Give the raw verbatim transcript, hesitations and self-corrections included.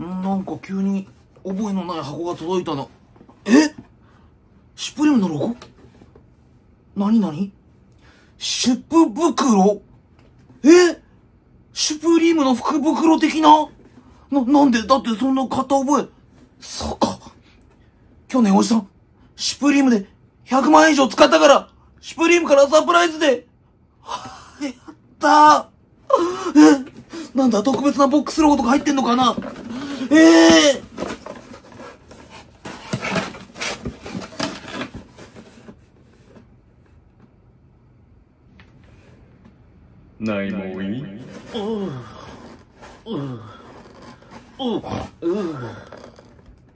なんか急に覚えのない箱が届いたな。え？シュプリームのロゴ？なになに？シュプ袋？え？シュプリームの福袋的な？な、なんで？だってそんな型覚え。そうか。去年おじさん、シュプリームでひゃくまんえん以上使ったから、シュプリームからサプライズで、はぁ、やったー。え、なんだ、特別なボックスロゴとか入ってんのかな？ええー、ないもいい？ ううううう